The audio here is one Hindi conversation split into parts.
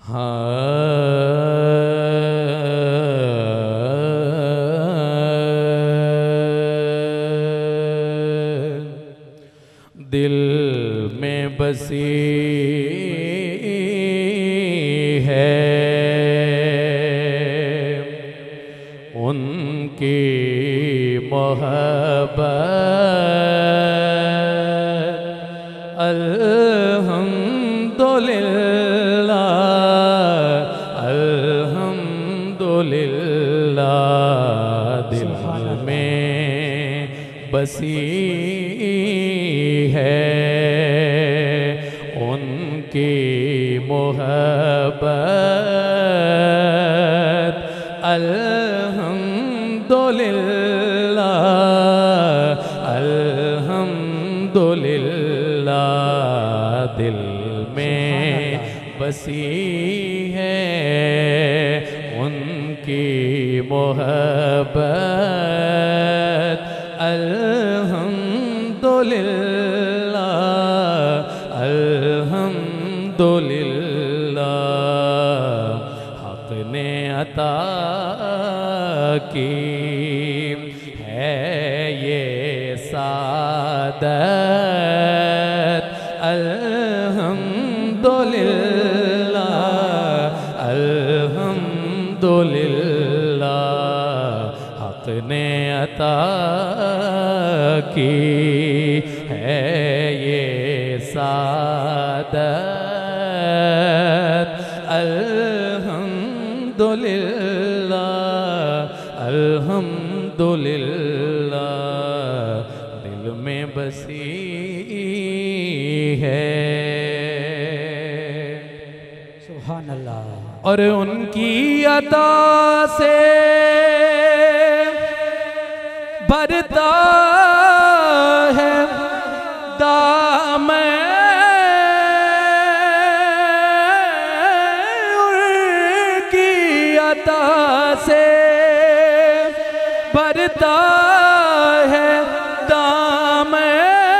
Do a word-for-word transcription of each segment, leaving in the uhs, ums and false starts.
दिल में बसी है उनकी मोहब्बत अल्हम्दुलिल्लाह अल्हम्दुलिल्लाह दिल में बसी है उनकी मोहब्बत अल्हम्दुलिल्लाह अल्हम्दुलिल्लाह दिल में बसी है उनकी मोहब्बत अल्हम्दुलिल्लाह अल्हम्दुलिल्लाह हक़ ने अता की है ये सादत अल्हम्दुलिल्लाह अल्हम्दुलिल्लाह हक़ ने अता की है ये सादत अल्हम्दुलिल्लाह अल्हम्दुलिल्लाह दिल में बसी है। सुभान अल्लाह। और उनकी अता से भरता है दामन उनकी अता से भरता है दामन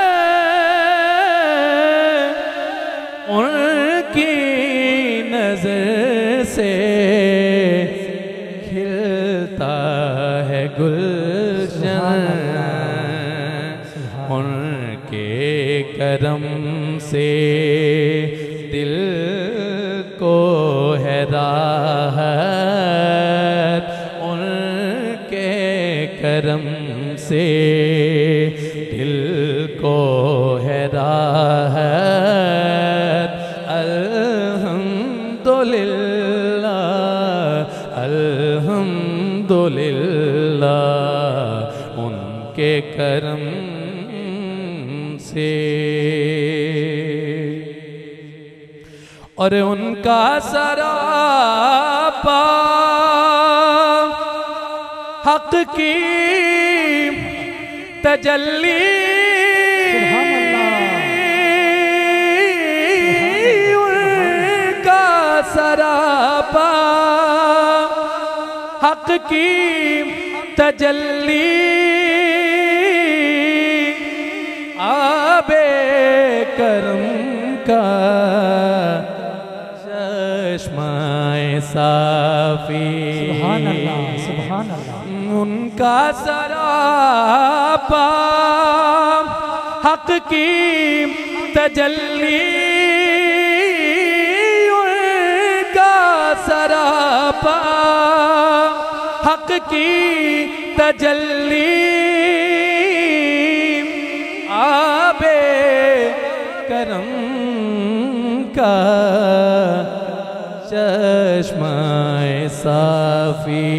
उनकी नजर से खिलता है गुलशन उनके करम से दिल को है राहत उनके करम से दिल को है राहत अल्हम्दुलिल्लाह अल्हम्दुलिल्लाह उनके करम से। और उनका सरापा हक की तजल्ली उनका सरापा हक की तजल्ली आबे करम का चश्माए साफी सुभान अल्लाह सुभान अल्लाह उनका सरापा हक की तजल्ली उनका सरापा हक की तजल्ली आबे करम का चश्माए साफी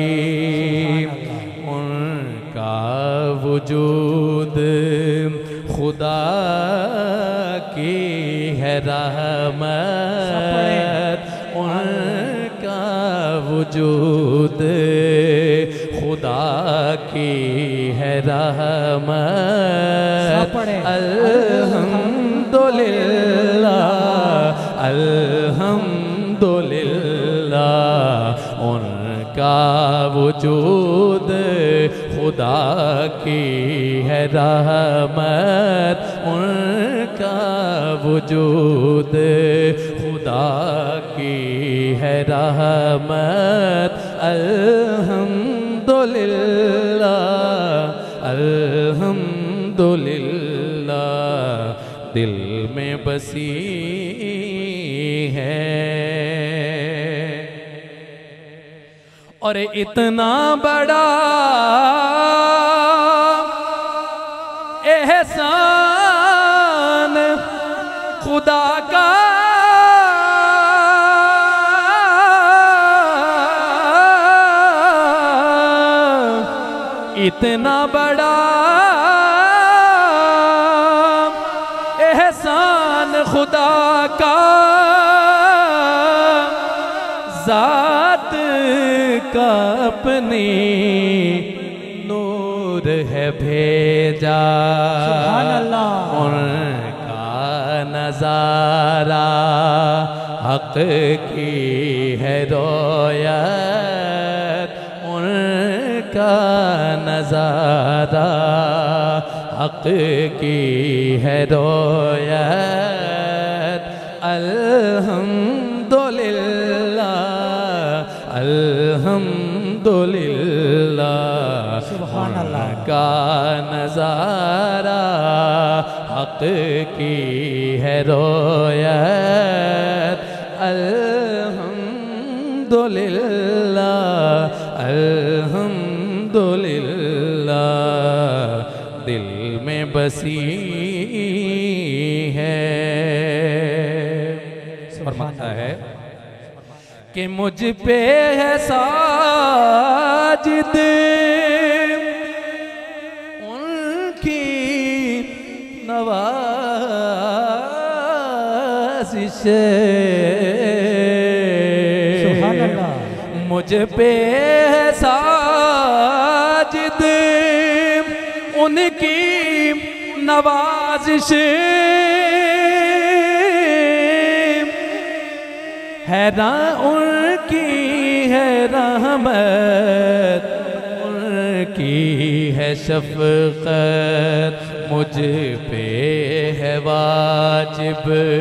उनका वजूद खुदा की है रहमत उनका वजूद खुदा की है रहमत अल्हम्दुलिल्लाह अल्हम्दुलिल्लाह उनका वजूद खुदा की है रहमत उनका वजूद खुदा की है रहमत अल्हम्दुलिल्लाह अल्हम्दुलिल्लाह दिल में बसी है। और इतना बड़ा एहसान खुदा का इतना बड़ा एहसान खुदा का ज़ात का अपनी नूर है भेजा। सुभान अल्लाह। उनका नज़ारा हक की है रोयत, उनका नज़ारा हक की है रोयत। अल्हम्दुलिल्लाह अल्हम्दुलिल्लाह सुभान अल्लाह का नज़ारा हक की है रोयत। अल्हम्दुलिल्लाह अल्हम्दुलिल्लाह दिल में बसी है। फरमाता है कि मुझ पे है साजिद उनकी नवाज़िश, सुभान अल्लाह। मुझ पे है साजिद उनकी नवाज़िश, हैरान उनकी है रहमत, उनकी है शफ़क़त। मुझ पे है वाजिब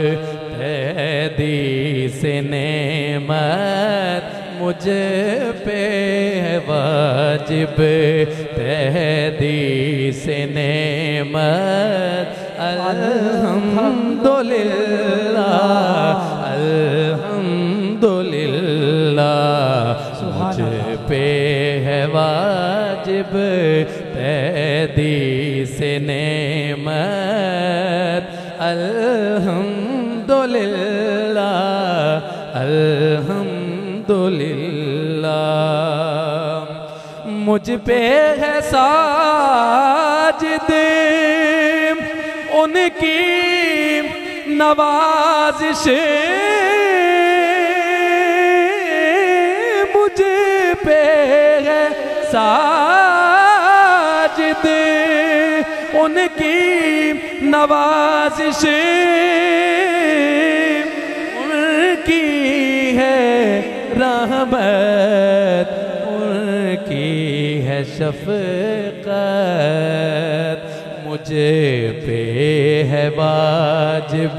तहदीस नेमत, मुझ पे है वाजिब तहदीस नेमत। अल्हम्दुलिल्लाह अल्हम्दुलिल्लाह मुझ पे है वाजिब तहदीस नेमत। अल्हम्दुलिल्लाह अल्हम्दुलिल्लाह मुझ पे है साजिद उनकी नवाज़िश, मुझ पे है साजिद उनकी नवाज़िश, उनकी है रहमत, उनकी है शफ़क़त। मुझे पे है वाजिब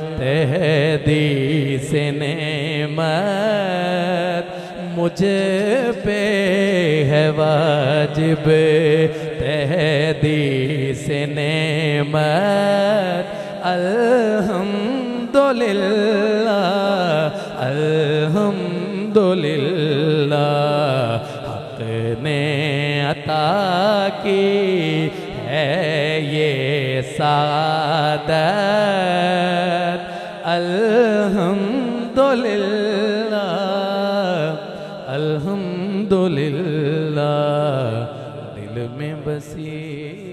तहदीस नेमत, मुझे पे है वाजिब तहदीस नेमत। अल्हम्दुलिल्लाह अल्हम्दुलिल्लाह हक़ ने अता की है ये सादत। अल्हम्दुलिल्लाह अल्हम्दुलिल्लाह दिल में बसी